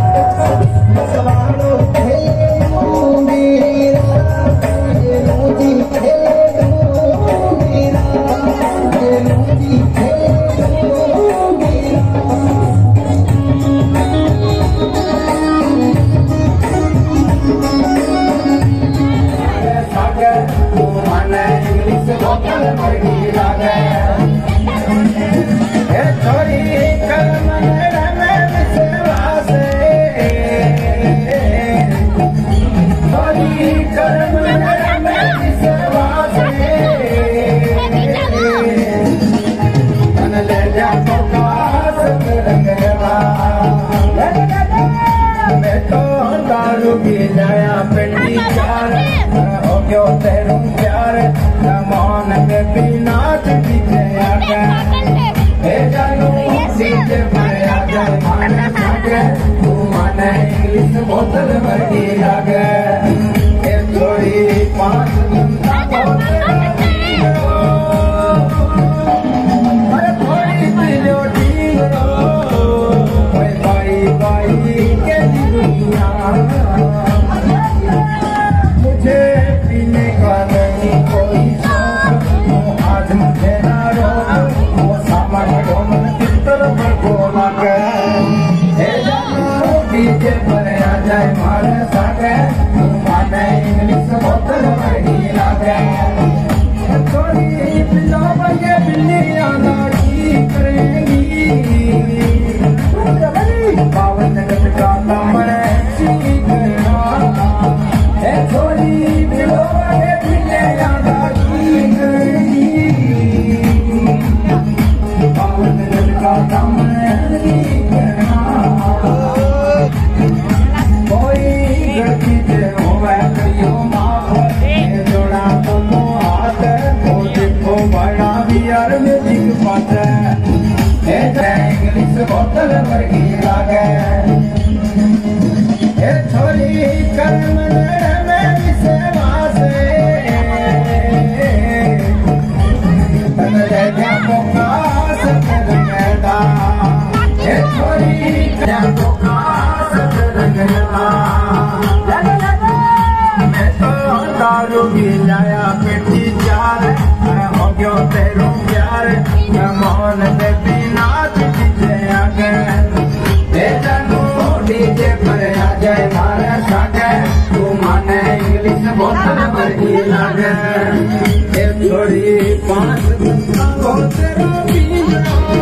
बोतल भरी आ गए थोड़ी पाँच मुझे पीने का नहीं कोई शौक आज मुझे ना रो वो सामान तरफ बोला डीजे पर आ जाए मारे सागे माने इंग्लिश बोतल भरी लागे थोड़ी पिलो बजे बिल्लियां नाची करेंगी पावन जगत का कमरे चीकना थोड़ी पिलो बजे बिल्लियां नाची करेंगी पावन जगत का कमरे चीकना इंग्लिश बोतल वर्गी लागे थोड़ी कर्म में सेवा से दारू भी लाया पेटी चार हो गयो तेरू प्यार मोहन दे बिना डीजे पर आ जाए मारे सागे तू माने इंग्लिश बोतल भरी लागे थोड़ी पाँच